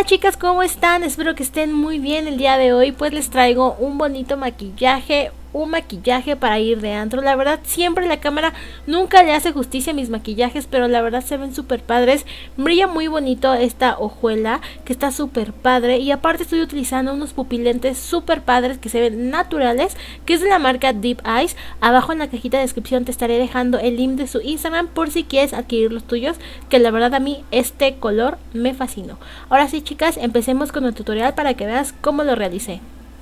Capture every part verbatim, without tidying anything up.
Hola chicas, ¿cómo están? Espero que estén muy bien el día de hoy. Pues les traigo un bonito maquillaje, un maquillaje para ir de antro. La verdad siempre la cámara nunca le hace justicia a mis maquillajes, pero la verdad se ven súper padres. Brilla muy bonito esta hojuela que está súper padre, y aparte estoy utilizando unos pupilentes súper padres que se ven naturales, que es de la marca Deep Eyes. Abajo en la cajita de descripción te estaré dejando el link de su Instagram por si quieres adquirir los tuyos, que la verdad a mí este color me fascinó. Ahora sí chicas, empecemos con el tutorial para que veas cómo lo realicé.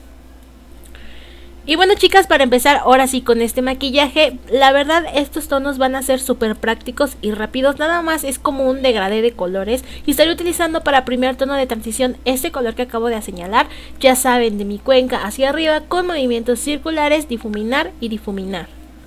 Y bueno chicas, para empezar ahora sí con este maquillaje, la verdad estos tonos van a ser súper prácticos y rápidos. Nada más es como un degradé de colores, y estaré utilizando para primer tono de transición este color que acabo de señalar. Ya saben, de mi cuenca hacia arriba con movimientos circulares, difuminar y difuminar.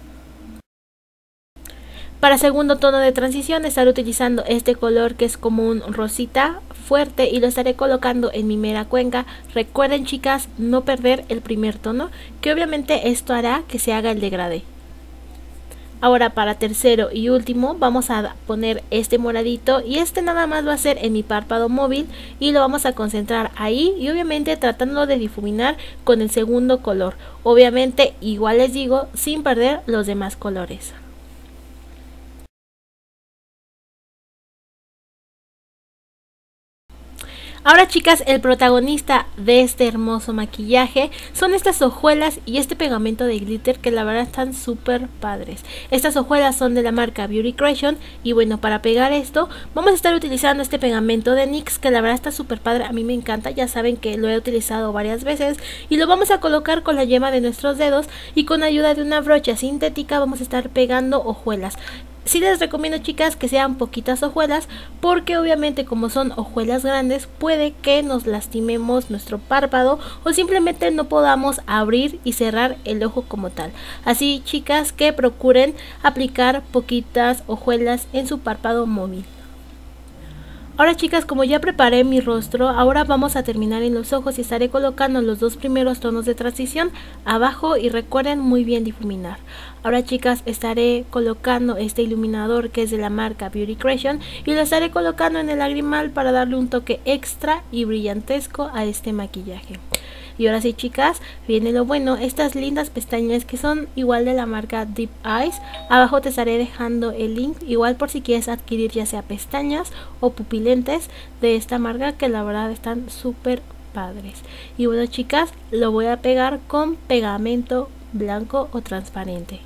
Para segundo tono de transición estaré utilizando este color que es como un rosita fuerte, y lo estaré colocando en mi mera cuenca. Recuerden chicas, no perder el primer tono, que obviamente esto hará que se haga el degradé. Ahora para tercero y último vamos a poner este moradito, y este nada más va a ser en mi párpado móvil, y lo vamos a concentrar ahí, y obviamente tratando de difuminar con el segundo color. Obviamente igual les digo, sin perder los demás colores. Ahora chicas, el protagonista de este hermoso maquillaje son estas hojuelas y este pegamento de glitter, que la verdad están súper padres. Estas hojuelas son de la marca Beauty Creation, y bueno, para pegar esto vamos a estar utilizando este pegamento de NYX, que la verdad está súper padre, a mí me encanta. Ya saben que lo he utilizado varias veces, y lo vamos a colocar con la yema de nuestros dedos, y con ayuda de una brocha sintética vamos a estar pegando hojuelas. Sí les recomiendo chicas que sean poquitas hojuelas, porque obviamente como son hojuelas grandes puede que nos lastimemos nuestro párpado, o simplemente no podamos abrir y cerrar el ojo como tal. Así chicas, que procuren aplicar poquitas hojuelas en su párpado móvil. Ahora chicas, como ya preparé mi rostro, ahora vamos a terminar en los ojos, y estaré colocando los dos primeros tonos de transición abajo, y recuerden muy bien difuminar. Ahora chicas, estaré colocando este iluminador que es de la marca Beauty Creation, y lo estaré colocando en el lagrimal para darle un toque extra y brillantesco a este maquillaje. Y ahora sí chicas, viene lo bueno, estas lindas pestañas que son igual de la marca Deep Eyes. Abajo te estaré dejando el link, igual por si quieres adquirir ya sea pestañas o pupilentes de esta marca, que la verdad están súper padres. Y bueno chicas, lo voy a pegar con pegamento blanco o transparente.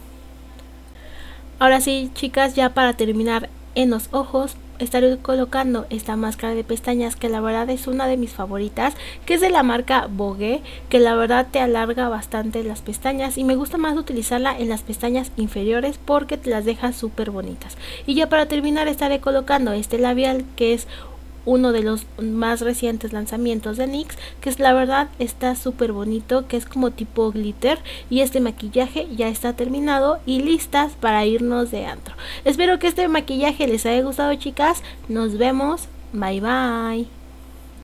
Ahora sí chicas, ya para terminar en los ojos estaré colocando esta máscara de pestañas, que la verdad es una de mis favoritas, que es de la marca Vogue, que la verdad te alarga bastante las pestañas, y me gusta más utilizarla en las pestañas inferiores porque te las deja súper bonitas. Y ya para terminar estaré colocando este labial, que es uno de los más recientes lanzamientos de NYX, que es la verdad está súper bonito, que es como tipo glitter. Y este maquillaje ya está terminado y listas para irnos de antro. Espero que este maquillaje les haya gustado chicas, nos vemos, bye bye.